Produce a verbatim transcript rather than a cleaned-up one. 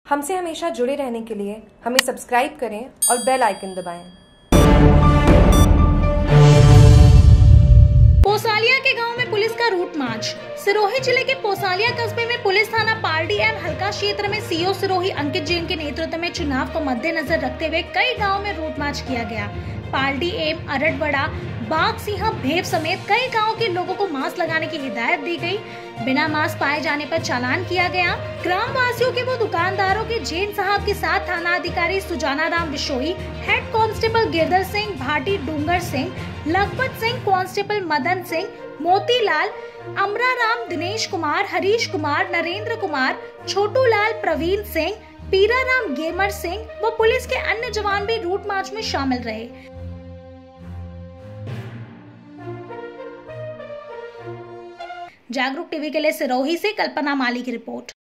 हमसे हमेशा जुड़े रहने के लिए हमें सब्सक्राइब करें और बेल आइकन दबाएं। पोसालिया के गांव में पुलिस का रूट मार्च। सिरोही जिले के पोसालिया कस्बे में पुलिस थाना पारडी एवं हल्का क्षेत्र में सीओ सिरोही अंकित जैन के नेतृत्व में चुनाव को मद्देनजर रखते हुए कई गांवों में रूट मार्च किया गया। पारडी एवं अरड़बड़ा, बाग सिंह, भेव समेत कई गांवों के लोगों को मास्क लगाने की हिदायत दी गई। बिना मास्क पाए जाने पर चालान किया गया। ग्राम वासियों के वो दुकानदारों के जैन साहब के साथ थाना अधिकारी Sujana Ram Bishnoi, head constable Girdhar Singh Bhati, Dungar Singh, Lakhpat Singh, constable Madan Singh, Motilal, Amra Ram, Dinesh Kumar, Harish Kumar, Narendra Kumar, Chhotu Lal, Praveen Singh, Pira Ram, gamer Singh व पुलिस के अन्य जवान भी रूट मार्च में शामिल रहे। जागरूक टीवी के लिए सिरोही से कल्पना माली की रिपोर्ट।